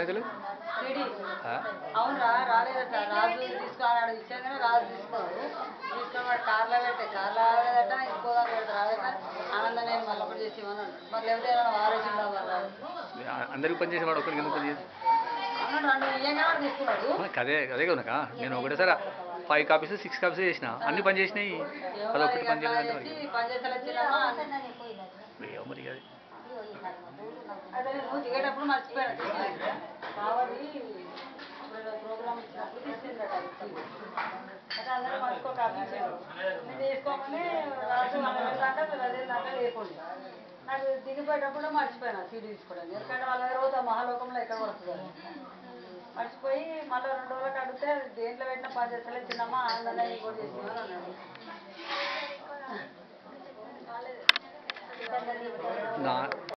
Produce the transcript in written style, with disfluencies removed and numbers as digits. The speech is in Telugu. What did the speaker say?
పైసలు? అవునరా రాలేదట. రాజు తీసుకున్నాడు, ఇచ్చాగానే రాజు తీసుకున్నాడు. తీసుకున్నాడు కార్లో పెట్టే, కార్లో రాలేదట. ఇంకోదాన్ని పెడతా రాలేదట. ఆనందం నేను మళ్ళీ ఒకటి చేసి ఇవ్వను. మరి లేకపోతే ఏమైనా వారేసిందా మరి అందరికి పని చేసేవాడు ఒకరికి ఎందుకు పని చేసి అన్నాడు. ఇయ్యంగా తీసుకున్నాడు. అదే అదే కనుక నేను ఒకటేసారి 5 కాపీస్ 6 కాపీస్ చేసిన, అన్ని పని చేసినాయి. అదొకటి పని చేయలేదు పని చేసేలా చిన్నమ్మా మరి అది అదే నువ్వు దిగేటప్పుడు మర్చిపోయాను కావాలి. ప్రోగ్రామ్ ఇచ్చినప్పుడు తీసుకుంటాడు అయితే అందరూ మర్చిపోక ఆపించాడు. నేను తీసుకోమని రాజు అంటే అదేంటంటే లేకుండా నాకు దిగిపోయేటప్పుడు మర్చిపోయాను సీడీ తీసుకోవడానికి. ఎందుకంటే వాళ్ళ రోజు ఆ మహాలోకంలో ఎక్కడ పడుతుంది మర్చిపోయి మళ్ళీ 2 రోజులకు అడిగితే దేంట్లో పెట్టినా పని చేస్తలే చిన్నమ్మ ఆనందంగా ఇంకోటి చేసినా అని అన్నాడు.